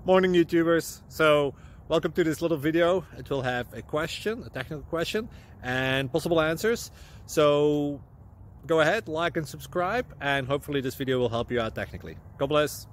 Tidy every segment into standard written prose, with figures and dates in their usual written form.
Morning YouTubers. So welcome to this little video. It will have a question, a technical question, and possible answers. So go ahead, like and subscribe, and hopefully this video will help you out technically. God bless.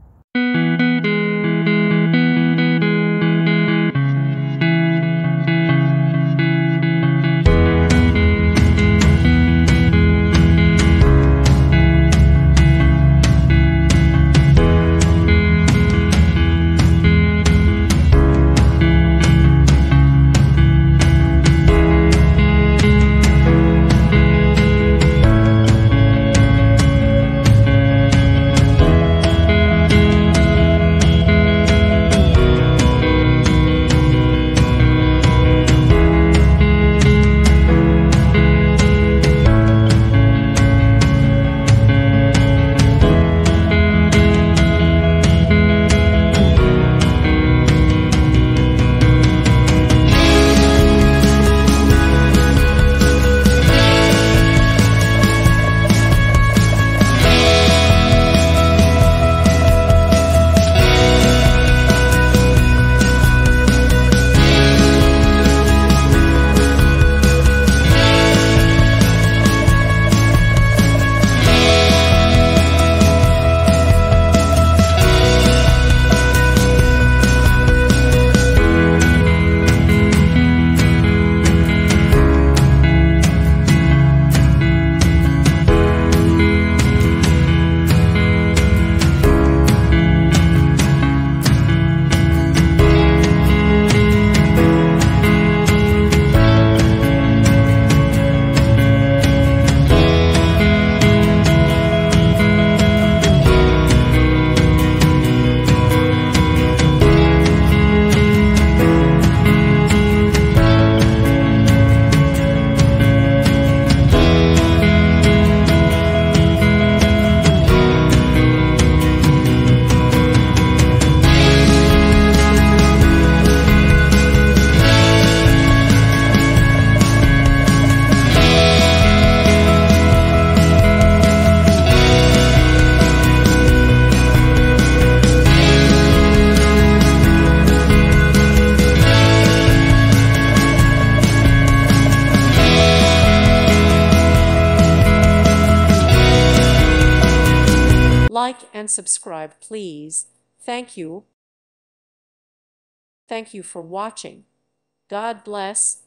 Like and subscribe, please. Thank you. Thank you for watching. God bless.